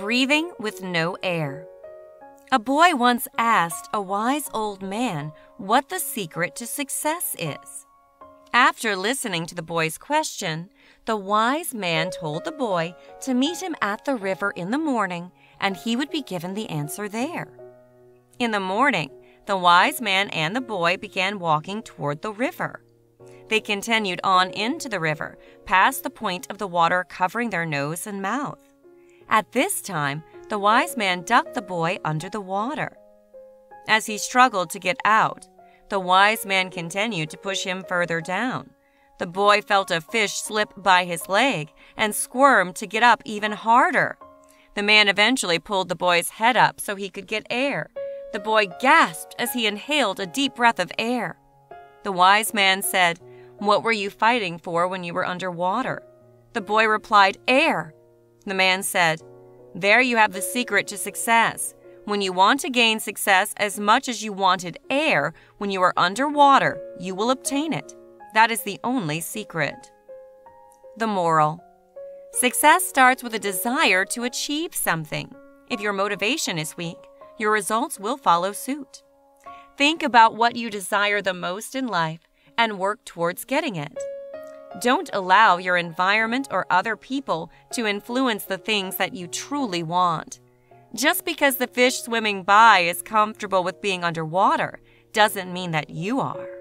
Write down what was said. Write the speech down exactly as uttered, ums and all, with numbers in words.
Breathing with no air. A boy once asked a wise old man what the secret to success is. After listening to the boy's question, the wise man told the boy to meet him at the river in the morning, and he would be given the answer there. In the morning, the wise man and the boy began walking toward the river. They continued on into the river, past the point of the water covering their nose and mouth. At this time, the wise man ducked the boy under the water. As he struggled to get out, the wise man continued to push him further down. The boy felt a fish slip by his leg and squirmed to get up even harder. The man eventually pulled the boy's head up so he could get air. The boy gasped as he inhaled a deep breath of air. The wise man said, "What were you fighting for when you were underwater?" The boy replied, "Air." The man said, "There you have the secret to success. When you want to gain success as much as you wanted air when you are underwater, you will obtain it. That is the only secret." The moral: success starts with a desire to achieve something. If your motivation is weak, your results will follow suit. Think about what you desire the most in life and work towards getting it. Don't allow your environment or other people to influence the things that you truly want. Just because the fish swimming by is comfortable with being underwater doesn't mean that you are.